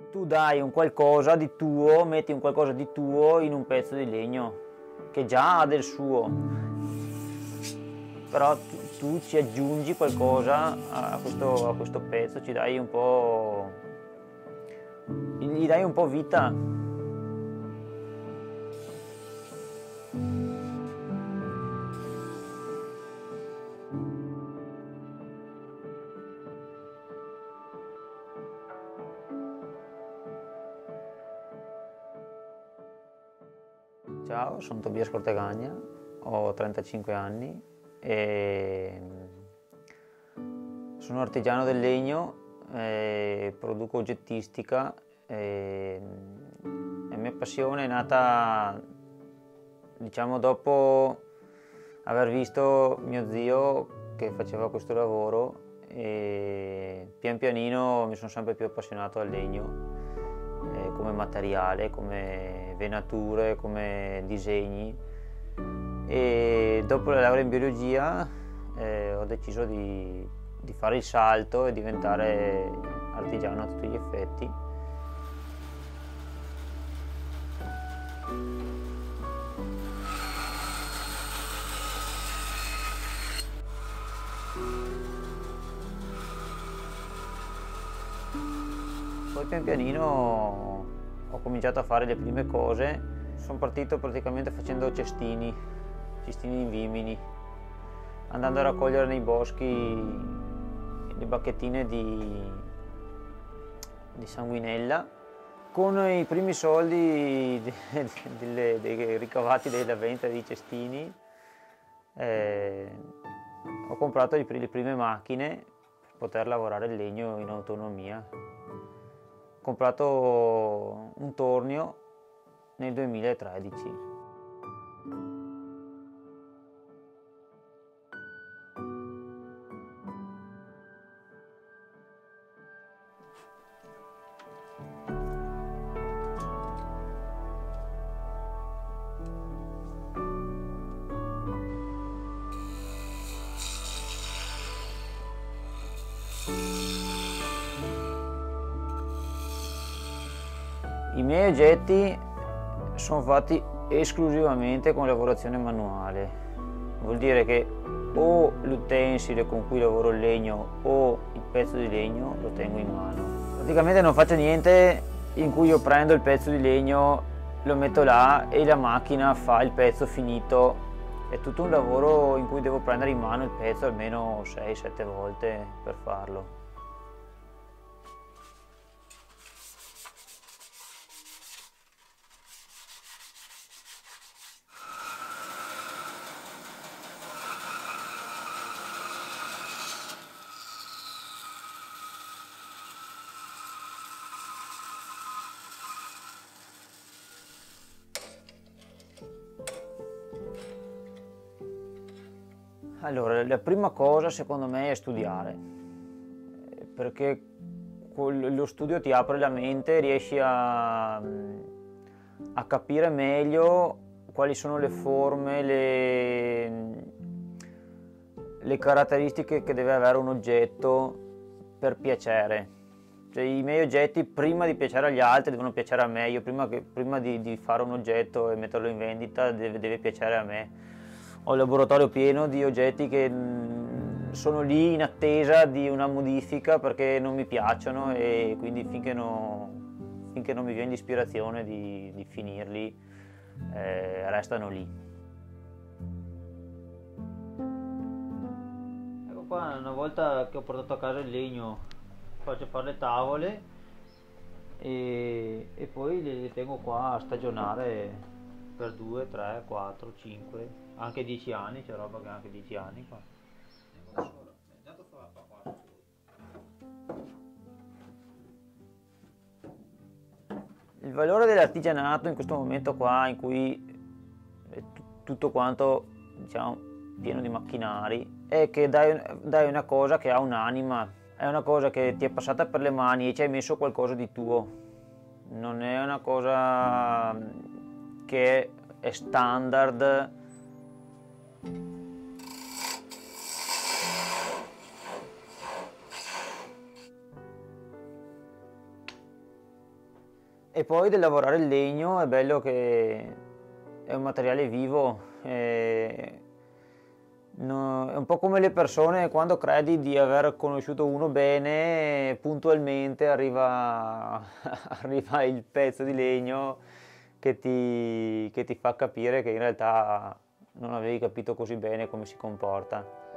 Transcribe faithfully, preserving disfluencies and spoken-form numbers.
Tu dai un qualcosa di tuo, metti un qualcosa di tuo in un pezzo di legno che già ha del suo, però tu, tu ci aggiungi qualcosa a questo, a questo pezzo, ci dai un po', gli dai un po' vita. Ciao, sono Tobias Cortegagna, ho trentacinque anni e sono artigiano del legno, e produco oggettistica e la mia passione è nata, diciamo, dopo aver visto mio zio che faceva questo lavoro e pian pianino mi sono sempre più appassionato al legno. Come materiale, come venature, come disegni, e dopo la laurea in biologia eh, ho deciso di, di fare il salto e diventare artigiano a tutti gli effetti. Poi pian pianino ho cominciato a fare le prime cose, sono partito praticamente facendo cestini, cestini in vimini, andando a raccogliere nei boschi le bacchettine di, di sanguinella. Con i primi soldi de, de, de, dei ricavati della vendita dei cestini eh, ho comprato le prime macchine per poter lavorare il legno in autonomia. Ho comprato un tornio nel duemilatredici. I miei oggetti sono fatti esclusivamente con lavorazione manuale, vuol dire che o l'utensile con cui lavoro il legno o il pezzo di legno lo tengo in mano. Praticamente non faccio niente in cui io prendo il pezzo di legno, lo metto là e la macchina fa il pezzo finito. È tutto un lavoro in cui devo prendere in mano il pezzo almeno sei sette volte per farlo. Allora, la prima cosa secondo me è studiare, perché lo studio ti apre la mente, riesci a, a capire meglio quali sono le forme, le, le caratteristiche che deve avere un oggetto per piacere. Cioè, i miei oggetti, prima di piacere agli altri, devono piacere a me. Io prima, che, prima di, di fare un oggetto e metterlo in vendita deve, deve piacere a me. Ho il laboratorio pieno di oggetti che sono lì in attesa di una modifica perché non mi piacciono, e quindi finché, no, finché non mi viene l'ispirazione di, di finirli eh, restano lì. Ecco qua, una volta che ho portato a casa il legno faccio fare le tavole e, e poi le, le tengo qua a stagionare per due, tre, quattro, cinque, anche dieci anni, c'è roba che ha anche dieci anni qua. Il valore dell'artigianato in questo momento qua, in cui è tutto quanto, diciamo, pieno di macchinari, è che dai, dai una cosa che ha un'anima, è una cosa che ti è passata per le mani e ci hai messo qualcosa di tuo, non è una cosa che è standard. E poi del lavorare il legno è bello che è un materiale vivo, e no- è un po' come le persone quando credi di aver conosciuto uno bene, puntualmente arriva, arriva il pezzo di legno che ti, che ti fa capire che in realtà non avevi capito così bene come si comporta.